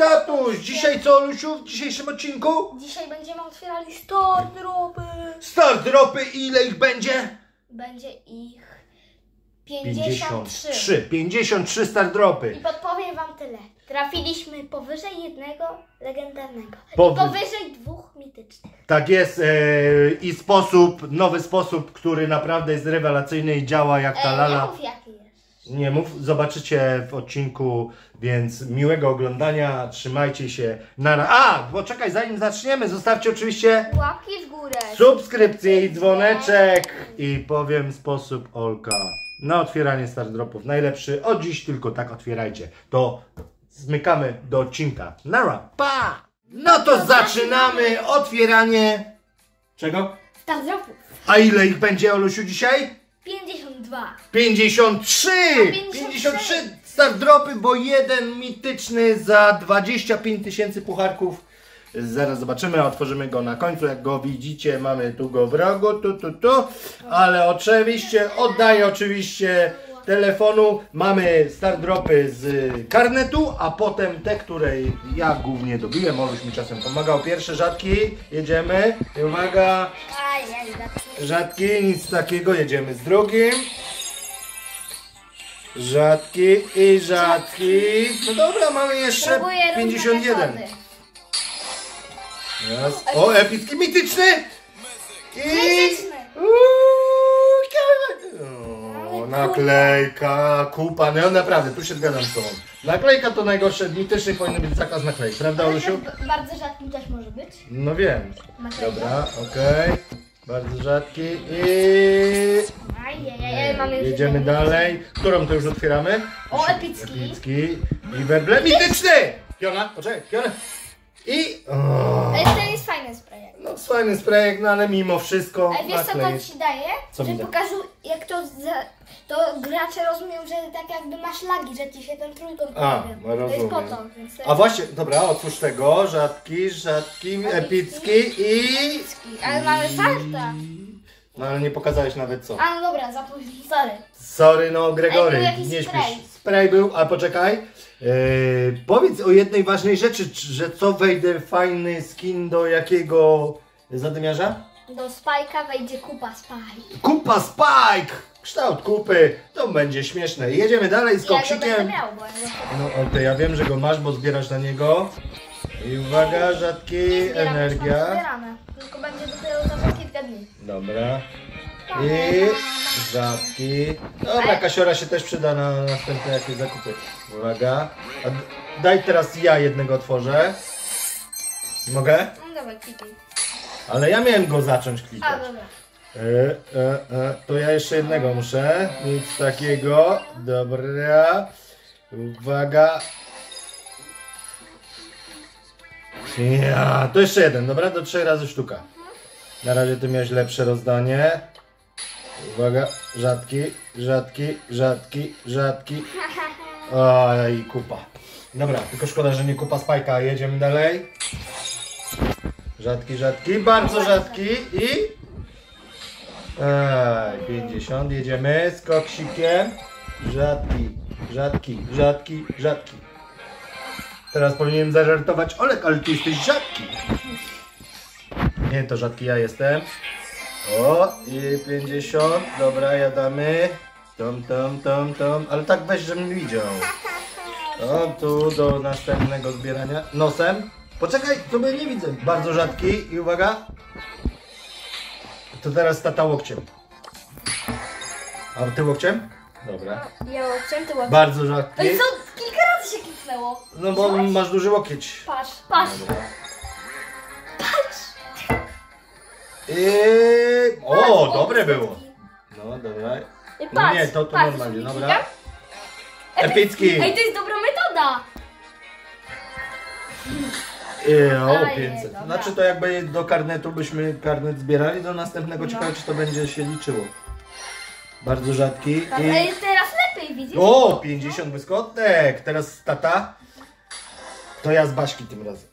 tatuś! Dzisiaj co, Olusiu, w dzisiejszym odcinku? Dzisiaj będziemy otwierali start dropy. Start dropy, ile ich będzie? Będzie ich 53. 53 start dropy. I podpowiem wam tyle. Trafiliśmy powyżej jednego legendarnego. I Powyżej powyżej dwóch mitycznych. Tak jest i nowy sposób, który naprawdę jest rewelacyjny i działa jak ta Nie lala. mów jaki jest. Nie mów, zobaczycie w odcinku, więc miłego oglądania, trzymajcie się. Poczekaj, zanim zaczniemy, zostawcie oczywiście Łapki w górę. subskrypcję i dzwoneczek. I powiem sposób Olka na otwieranie start dropów najlepszy. Od dziś tylko tak otwierajcie. To zmykamy do odcinka. Nara, pa! No to zaczynamy otwieranie. Czego? Start dropów. A ile ich będzie, Olusiu, dzisiaj? 52. 53! 53 53 start dropy, bo jeden mityczny za 25 tysięcy pucharków. Zaraz zobaczymy, otworzymy go na końcu. Jak go widzicie, mamy tu go w rogu, tu. Ale oczywiście, oddaję telefonu. Mamy start dropy z karnetu, a potem te, które ja głównie dobiłem. Oluś mi czasem pomagał. Pierwsze rzadki, jedziemy. I uwaga, rzadki, nic takiego, jedziemy z drugim. Rzadki i rzadki. No dobra, mamy jeszcze Próbuję 51. różne metody. Raz. O, epicki, mityczny! Mityczny. O, naklejka, kupa. No naprawdę, tu się zgadzam z tobą. Naklejka to najgorsze, mityczny powinien być zakaz naklejk, prawda, Olusiu? Bardzo rzadkim też może być. No wiem. Naklejka. Dobra, okej. Bardzo rzadki i... Mamy już Jedziemy jeden dalej. Którą to już otwieramy? O, epicki. Epicki. I weble mityczny! Piona, poczekaj, piona. I... Ale to jest fajny sprayek. No fajny sprayek, no ale mimo wszystko Ale wiesz co to ci daje? Co że mi da? pokażą jak to gracze rozumieją, że tak jakby masz lagi, że ci się ten trójkąt A, pojawia. no To jest po rozumiem. to, więc to A jest właśnie, dobra, otwórz tego. Rzadki, epicki i... epicki. Ale mamy farta. No ale nie pokazałeś nawet co. A no dobra, za późno, sorry. Sorry, no Gregory, Ej, był jakiś nie spray. śpisz. Spray był, a poczekaj. Powiedz o jednej ważnej rzeczy, że co wejdzie fajny skin do jakiego zadymiarza? Do Spike'a wejdzie kupa Spike. Kupa Spike! Kształt kupy, to będzie śmieszne. Jedziemy dalej z Ja go będę koksikiem. miał, bo ja go No to ja wiem, że go masz, bo zbierasz na niego. I uwaga, rzadki, zbieram, już mam energia. zbierane. Tylko będzie dopiero za kilka dni. Dobra. I rzadki. Dobra, kasiora się też przyda na następne jakieś zakupy. Uwaga. Daj teraz ja jednego otworzę. Mogę? No dobra, klikaj. Ale ja miałem go zacząć A, klikać. dobra. To ja jeszcze jednego muszę. Nic takiego. Dobra. Uwaga. Ja, to jeszcze jeden, dobra? Do 3 razy sztuka. Na razie ty miałeś lepsze rozdanie. Uwaga, rzadki. Oj, kupa. Dobra, tylko szkoda, że nie kupa Spajka. Jedziemy dalej. Rzadki, bardzo rzadki i... 50, jedziemy z koksikiem. Rzadki. Teraz powinienem zażartować, Olek, ale ty jesteś rzadki. Nie, to rzadki ja jestem. O, i 50, dobra, jadamy. Tom, ale tak weź, żebym widział. O, tu do następnego zbierania. Nosem. Poczekaj, to mnie nie widzę. Bardzo rzadki i uwaga. To teraz tata łokciem. A ty łokciem? Dobra. Ja łokciem, ty łokciem. Bardzo rzadki. Ale co? Kilka razy się kliknęło. No bo Widziałeś? masz duży łokieć. Patrz. Dobra. Patrz. O, dobre było. No, dobra. I No patrz. nie, to patrz, normalnie, sobie dobra. klikam. Epicki. Ej, to jest dobra metoda. O, Aj, 500. dobra. Znaczy to jakby do karnetu byśmy karnet zbierali, do następnego No. ciekawe, czy to będzie się liczyło. Bardzo rzadki. Ale teraz lepiej widzisz? O, 50 błyskotek. Teraz tata. To ja z Baśki tym razem.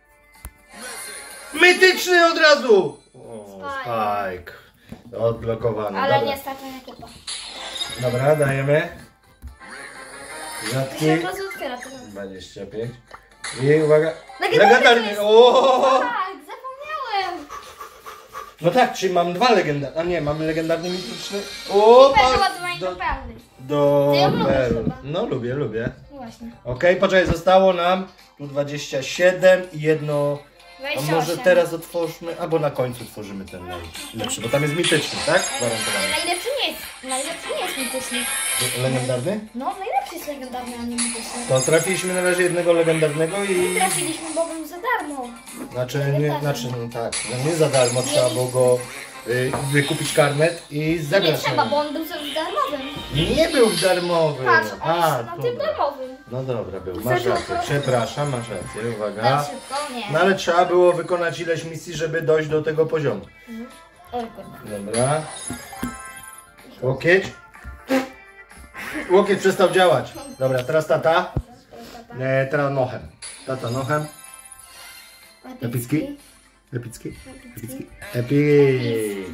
Mityczny od razu! O, Spike. Odblokowany. Ale Dobra. nie stać na kupa. Dobra, dajemy. To Rzadki. się po prostu otwiera. 25. I uwaga. Legendarny jest. O! Tak, zapomniałem. No tak, czyli mam dwa legendarne. A nie, mamy legendarny mityczny. O! Perła do pełny. Ty ją lubisz Perły. chyba. No lubię. No właśnie. Okej, poczekaj, zostało nam tu 27 i jedno. A 28. może teraz otwórzmy, albo na końcu otworzymy ten najlepszy, bo tam jest mityczny, tak? Gwarantowany. Najlepszy nie jest mityczny. Legendarny? No, najlepszy jest legendarny, a nie mityczny. To trafiliśmy na razie jednego legendarnego i... Trafiliśmy, bo był za darmo. no tak, no nie za darmo, trzeba było go wykupić karnet i Nie zagrać. trzeba, bo on był za darmowym. Nie był darmowy. Patrz, on jest na tym dobra. darmowym. No dobra, był, masz Zaczął rację, to- przepraszam, masz rację, uwaga. Tak szybko, nie. No ale trzeba było wykonać ileś misji, żeby dojść do tego poziomu. Oj, kurde. Dobra. Łokieć. Łokieć przestał działać. Dobra, teraz tata. Teraz nochem. Tata nochem. Epicki. Epicki. Epic.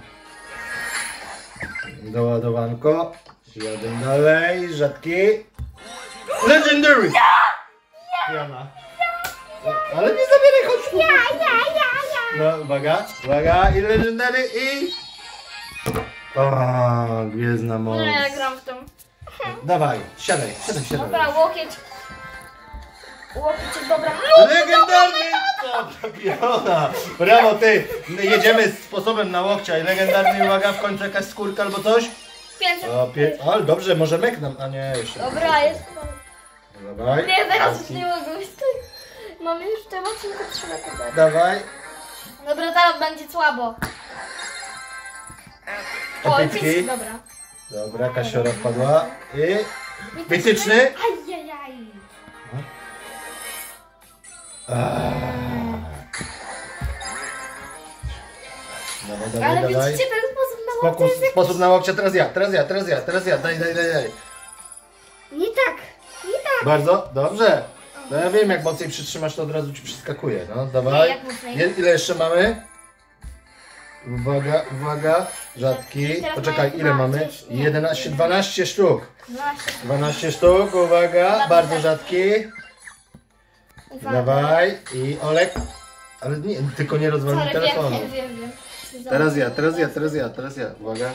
Doładowanko. Jadę dalej. Rzadki. Legendary. Jana. Ale nie zabieraj, chodź tu. No, uwaga. I legendary i... O, gwiezdna moc. No ja gram w tą. Dawaj, siadaj. Dobra, łokieć. Łokieć jest dobra. Legendarny! Dobra, piona. Brawo, ty. Jedziemy z sposobem na łokcia i legendarny, uwaga, w końcu jakaś skórka albo coś. 500. Ale dobrze, może mek nam, a nie, jeszcze. Dobra, jest. Dawaj. Nie, teraz już nie mogę. Mamy już w tym odcinku 3 metry. Dawaj. Dobra, teraz będzie słabo. O, Epicki. epicki, dobra. Dobra, kasiora wpadła. I... Mityczny. Ajajaj. Ale Dawaj. widzicie ten sposób na łokcie Spokój, jest sposób na łokcia, teraz ja. Daj. Nie tak. Bardzo, dobrze. No ja wiem, jak mocniej przytrzymasz, to od razu ci przeskakuje. No, dawaj. Nie, jak mocniej. Ile jeszcze mamy? Uwaga. Rzadki. Teraz Poczekaj, mamy ile mamy? 12, nie. 11, 12 sztuk. 12. 12 sztuk, uwaga. Bardzo rzadki. Uwaga. Dawaj. I Olek. Ale nie, tylko nie rozwalmy Sorry, telefonu. wiem. Teraz ja. Uwaga.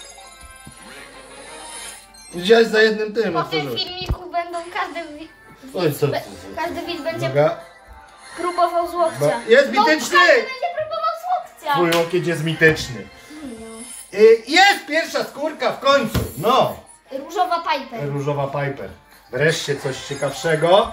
Widziałeś za jednym tym. Po tym otworzyłeś. filmiku będą Oj, co? każdy widz będzie Uwaga. próbował z łokcia. Jest No, mityczny! każdy będzie próbował z łokcia. Twój łokieć jest mityczny. Jest pierwsza skórka w końcu. No. Różowa Piper. Różowa Piper. Wreszcie coś ciekawszego.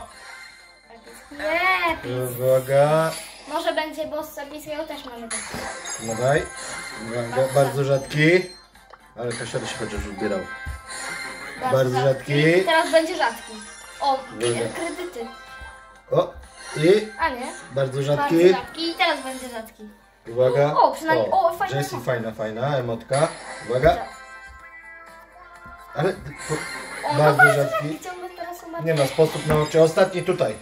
Nie, Uwaga. może będzie boss epickiego też może być. Dawaj. Uwaga. Bardzo rzadki. Ale kasiora się chociaż ubierał. Bardzo rzadki. Teraz będzie rzadki. O, Dobra. kredyty. O. I A nie? bardzo Bardzo rzadki. rzadki i teraz będzie rzadki. Uwaga. O, przynajmniej- o, fajna Jessie, emotka. fajna emotka. Uwaga. Ale O, bardzo no rzadki. ciągle teraz umarł. Nie ma sposób na łokcie. Ostatni tutaj.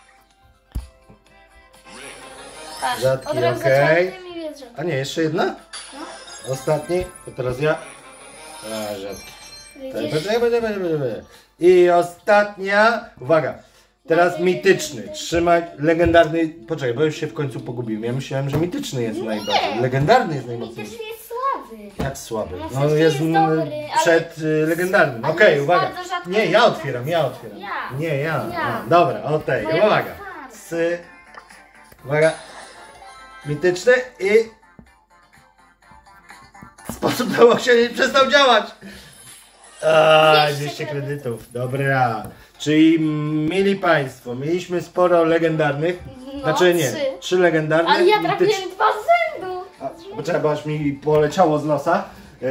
Patrz, Rzadki, od razu okej. zacząłem tym i jest rzadki. A nie, jeszcze jedna? No. Ostatni. To teraz ja. A, rzadki. Widzisz? I ostatnia. Uwaga. Teraz No, mityczny. Trzymaj. Legendarny. Poczekaj, bo już się w końcu pogubiłem. Ja myślałem, że mityczny jest najbardziej. Legendarny jest najmocniejszy. Mityczny jest słaby. Jak słaby. No, No przecież jest jest dobry, ale- przed legendarnym. ale Okej, jest uwaga. bardzo rzadko Nie, ja otwieram. Ja. Nie, ja. Ja. No, dobra, o tej. No ja Uwaga. otwarte. Uwaga. Mityczny i... Sposób na łokcie nie przestał działać. 200 kredytów. Dobra. Czyli mieli Państwo, mieliśmy sporo legendarnych. No, Znaczy nie, 3 legendarne. Ale ja mityczne. trafiłem 2 z rzędu. Poczekaj, bo aż mi poleciało z nosa.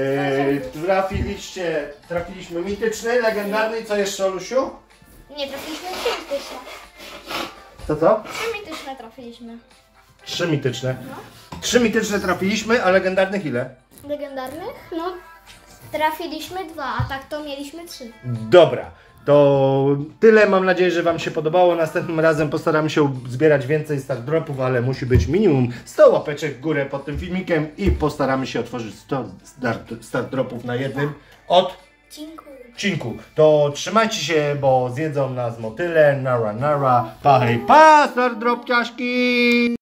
Trafiliśmy mityczny, legendarny i co jeszcze, Olusiu? Nie, trafiliśmy 3 mityczne. Co? 3 mityczne trafiliśmy. 3 mityczne. 3 mityczne trafiliśmy, a legendarnych ile? Legendarnych? No, trafiliśmy 2, a tak to mieliśmy 3. Dobra, to tyle. Mam nadzieję, że Wam się podobało. Następnym razem postaramy się zbierać więcej start dropów, ale musi być minimum 100 łapeczek w górę pod tym filmikiem i postaramy się otworzyć 100 start dropów na jednym od Dziękuję. odcinku. To trzymajcie się, bo zjedzą nas motyle. Nara, nara, pa, hej, pa, stardropciaszki!